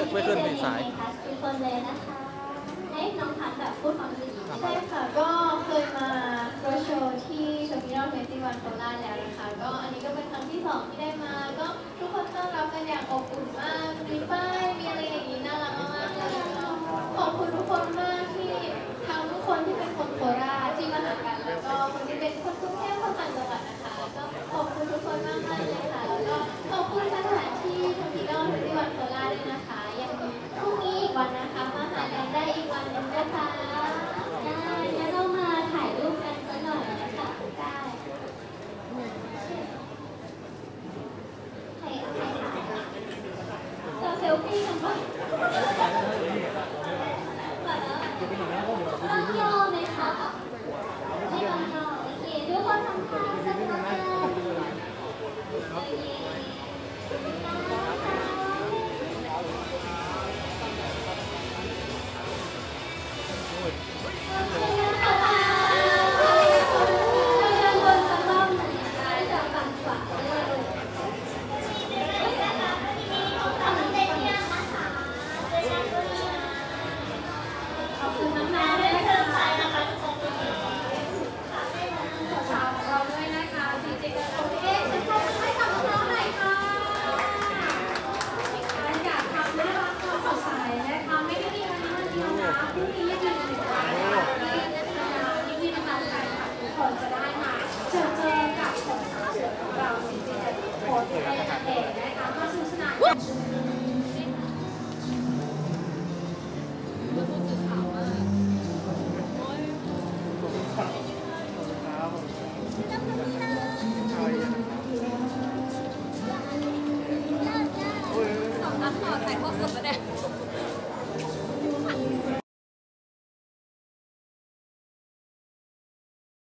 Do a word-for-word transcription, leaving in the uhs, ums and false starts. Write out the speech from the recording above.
ไม่ขึ้นมีสายทุกคนเลยนะคะให้น้องพันแบบพูดความรู้สึกใช่ค่ะก็เคยมาโรโชว์ที่เทอร์มินอลยี่สิบเอ็ดโคราชแล้วนะคะก็อันนี้ก็เป็นครั้งที่สองที่ได้มาก็ทุกคนต้อนรับกันอย่างอบอุ่นมากมีป้ายมีอะไรอย่างนี้น่ารักมากเลยขอบคุณทุกคนมากที่ทั้งทุกคนที่เป็นคนโคราชที่มาหากันแล้วก็คนที่เป็นคนกรุงเทพคนต่างจังหวัดนะคะก็ขอบคุณทุกคนมากมากเลยค่ะแล้วก็ขอบคุณสถานที่เทอร์มินอลยี่สิบเอ็ดโคราชด้วยนะคะยังมีพรุ่งนี้อีกวันนะคะมาหากันได้อีกวันหนึ่งนะคะได้งั้นเรามาถ่ายรูปกันสักหน่อยนะคะได้ใครใครถ่ายเราเซลฟี่กันปะต้องย่อไหมคะไม่ต้องย่อโอเคทุกคนทำท่าสักหน่อยโอเคสองนักข่าวถ่ายทอดสดมาเนี่ย